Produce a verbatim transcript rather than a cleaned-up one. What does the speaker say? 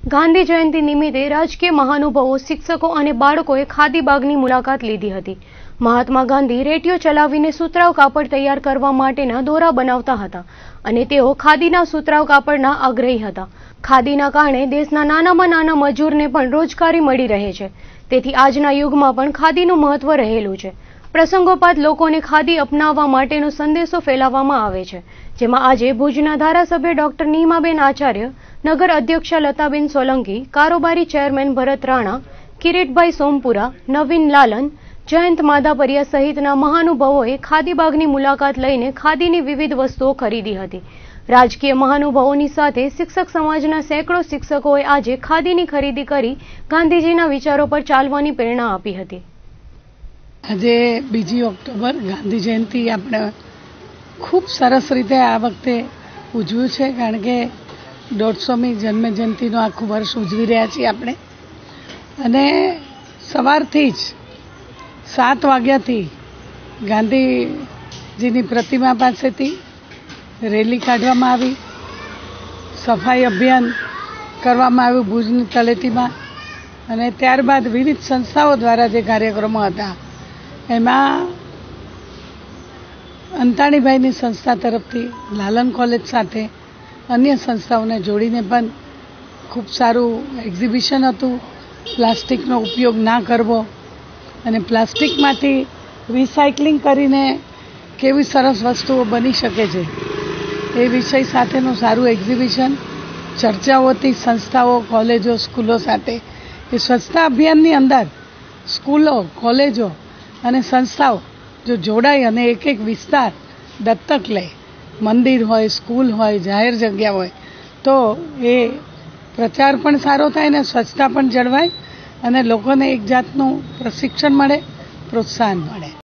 ગાંધી જયંતિ નિમિત્તે રાજકીય મહાનુભાવો, શિક્ષકો અને બાળકોએ ખાદી બાગની મુલાકાત લીધી હતી। મહાત્મા ગાંધી રેડિયો ચલાવીને સુતરાઉ કાપડ તૈયાર કરવા માટેના દોરા બનાવતા હતા અને તેઓ ખાદીના સુતરાઉ કાપડના આગ્રહી હતા। ખાદીના કારણે દેશના નાનામાં નાના મજૂરને પણ રોજગારી મળી રહે છે, તેથી આજના યુગમાં પણ ખાદીનું મહત્વ રહેલું છે। પ્રસંગોપાત લોકોને ખાદી અપનાવવા માટેનો સંદેશો ફેલાવવામાં આવે છે, જેમાં આજે ભુજના ધારાસભ્ય ડોક્ટર નીમાબેન આચાર્ય, નગર અધ્યક્ષા લતાબેન સોલંકી, કારોબારી ચેરમેન ભરત રાણા, કિરીટભાઈ સોમપુરા, નવીન લાલન, જયંત માધાપરિયા સહિતના મહાનુભાવોએ ખાદી બાગની મુલાકાત લઈને ખાદીની વિવિધ વસ્તુઓ ખરીદી હતી। રાજકીય મહાનુભાવોની સાથે શિક્ષક સમાજના સેંકડો શિક્ષકોએ આજે ખાદીની ખરીદી કરી ગાંધીજીના વિચારો પર ચાલવાની પ્રેરણા આપી હતી। આજે બીજી ઓક્ટોબર ગાંધી જયંતિ આપણે ખૂબ સરસ રીતે આ વખતે ઉજવ્યું છે, કારણ કે દોઢસોમી જન્મ જયંતિનું આખું વર્ષ ઉજવી રહ્યા છીએ આપણે। અને સવારથી જ સાત વાગ્યાથી ગાંધીજીની પ્રતિમા પાસેથી રેલી કાઢવામાં આવી, સફાઈ અભિયાન કરવામાં આવ્યું ભુજની તળેટીમાં, અને ત્યારબાદ વિવિધ સંસ્થાઓ દ્વારા જે કાર્યક્રમો હતા એમાં અંતાણીભાઈની સંસ્થા તરફથી લાલન કોલેજ સાથે અન્ય સંસ્થાઓને જોડીને પણ ખૂબ સારું એક્ઝિબિશન હતું। પ્લાસ્ટિકનો ઉપયોગ ના કરવો અને પ્લાસ્ટિકમાંથી રિસાયકલિંગ કરીને કેવી સરસ વસ્તુઓ બની શકે છે એ વિષય સાથેનું સારું એક્ઝિબિશન, ચર્ચાઓથી સંસ્થાઓ, કોલેજો, સ્કૂલો સાથે એ સ્વચ્છતા અભિયાનની અંદર સ્કૂલો, કોલેજો અને સંસ્થાઓ જો જોડાય અને એક એક વિસ્તાર દત્તક લે, મંદિર હોય, સ્કૂલ હોય, જાહેર જગ્યા હોય, તો એ પ્રચાર પણ સારો થાય ને સ્વચ્છતા પણ જળવાય અને લોકોને એક જાતનું પ્રશિક્ષણ મળે, પ્રોત્સાહન મળે।